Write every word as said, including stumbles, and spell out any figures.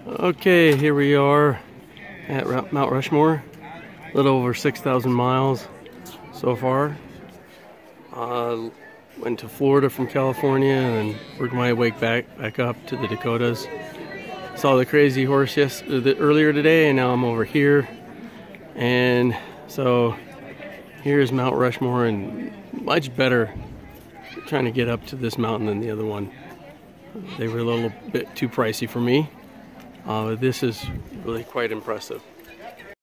Okay, here we are at Mount Rushmore. A little over six thousand miles so far. Uh, went to Florida from California and worked my way back back up to the Dakotas. Saw the crazy horse yes, the, earlier today, and now I'm over here. And so here's Mount Rushmore, and much better trying to get up to this mountain than the other one. They were a little bit too pricey for me. Uh, this is really quite impressive.